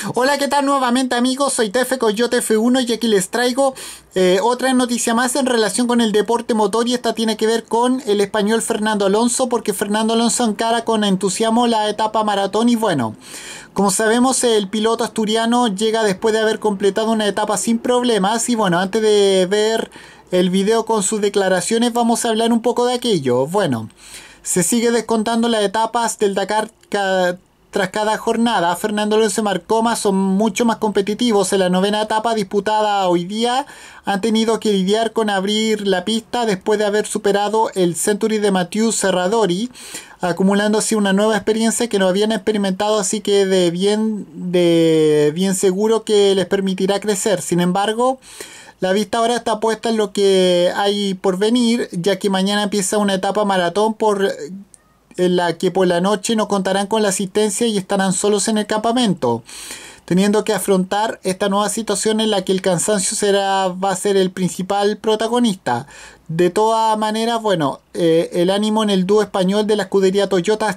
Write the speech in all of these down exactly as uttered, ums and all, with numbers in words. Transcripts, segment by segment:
Hola, ¿qué tal nuevamente amigos? Soy Tefe Coyote F uno y aquí les traigo eh, otra noticia más en relación con el deporte motor, y esta tiene que ver con el español Fernando Alonso, porque Fernando Alonso encara con entusiasmo la etapa maratón. Y bueno, como sabemos, el piloto asturiano llega después de haber completado una etapa sin problemas. Y bueno, antes de ver el video con sus declaraciones, vamos a hablar un poco de aquello. Bueno, se sigue descontando las etapas del Dakar cada Tras cada jornada. Fernando Alonso y Marc Coma son mucho más competitivos. En la novena etapa disputada hoy día han tenido que lidiar con abrir la pista después de haber superado el Century de Mathieu Serradori, acumulando así una nueva experiencia que no habían experimentado, así que de bien, de bien seguro que les permitirá crecer. Sin embargo, la vista ahora está puesta en lo que hay por venir, ya que mañana empieza una etapa maratón por en la que por la noche no contarán con la asistencia y estarán solos en el campamento, teniendo que afrontar esta nueva situación en la que el cansancio será, va a ser el principal protagonista. De todas maneras, bueno, eh, el ánimo en el dúo español de la escudería Toyota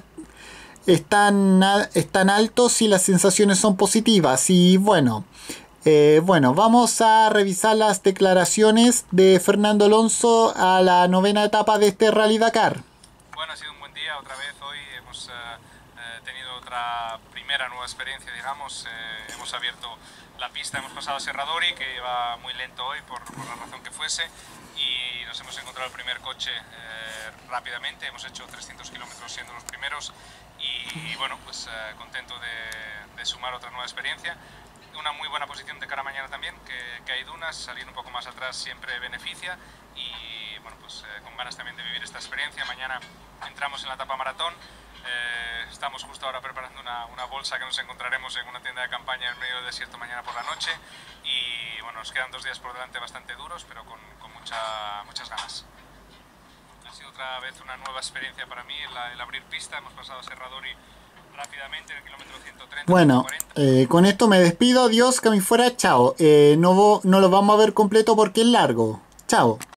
están, están altos y las sensaciones son positivas. Y bueno, eh, bueno, vamos a revisar las declaraciones de Fernando Alonso a la novena etapa de este Rally Dakar. Bueno, ha sido un buen día otra vez. Hoy hemos eh, eh, tenido otra primera nueva experiencia, digamos. Eh, hemos abierto la pista, hemos pasado a Serradori, que iba muy lento hoy por, por la razón que fuese, y nos hemos encontrado el primer coche eh, rápidamente. Hemos hecho trescientos kilómetros siendo los primeros y, y bueno, pues eh, contento de, de sumar otra nueva experiencia. Una muy buena posición de cara a mañana también, que, que hay dunas, salir un poco más atrás siempre beneficia, y bueno, pues eh, con ganas también de vivir esta experiencia. Mañana entramos en la etapa maratón. Eh, estamos justo ahora preparando una, una bolsa que nos encontraremos en una tienda de campaña en medio del desierto mañana por la noche, y bueno, nos quedan dos días por delante bastante duros, pero con, con mucha, muchas ganas. Ha sido otra vez una nueva experiencia para mí el, el abrir pista. Hemos pasado a Serradori rápidamente en el kilómetro ciento treinta. Bueno, eh, con esto me despido. Adiós, que a mí fuera, chao. Eh, no, no lo vamos a ver completo porque es largo. Chao.